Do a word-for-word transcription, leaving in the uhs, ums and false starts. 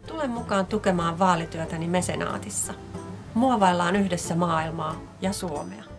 Tule mukaan tukemaan vaalityötäni mesenaatissa. Muovaillaan yhdessä maailmaa ja Suomea.